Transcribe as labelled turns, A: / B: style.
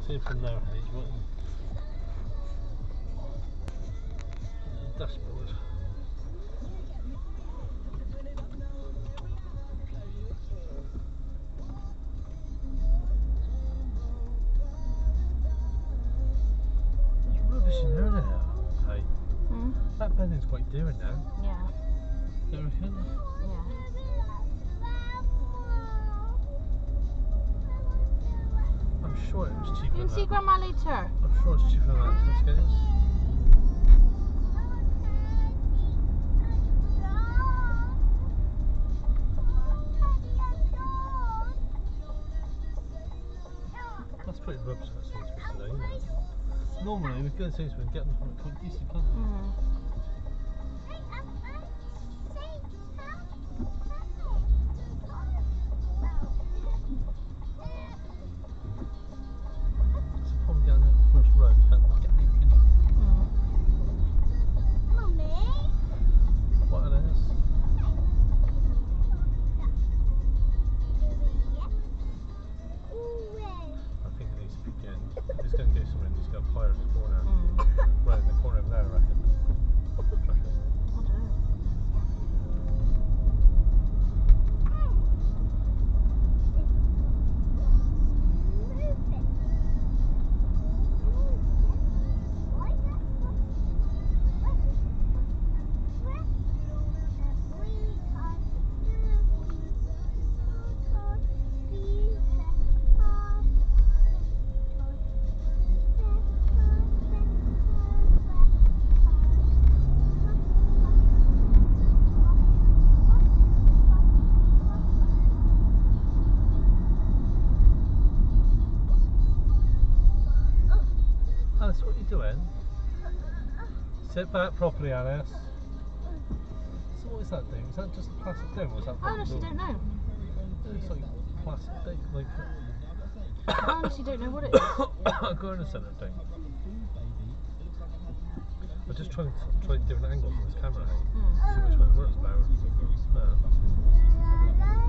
A: See it from there, hey, what? Dashboard. There's rubbish in there now, hey.
B: Hmm?
A: That bedding's quite dear now.
B: Yeah.
A: Don't you reckon?
B: Yeah.
A: I'm sure it was cheaper
B: You
A: than
B: can see
A: that.
B: Grandma later.
A: I'm sure it's cheaper than that, Tesco's. That's pretty rubbish at Sainsbury's today, isn't it? Normally we go to Sainsbury's and get them quite decent, can't we?
B: Mm.
A: It's a problem getting out the first row, you can't get in, can you? What it is? I think it needs to be again. If it's going to go somewhere, it needs to go up higher in the corner. Right in the corner over there, I reckon.
B: I don't know.
A: Alice, what are you doing? Sit back properly, Alice. So what is that thing? Is that just a plastic thing, or is that?
B: I honestly don't know.
A: It's like plastic thing, like
B: I honestly don't know what it is.
A: a garden centre thing. We're just trying different angles on this camera, hey? See which one works better.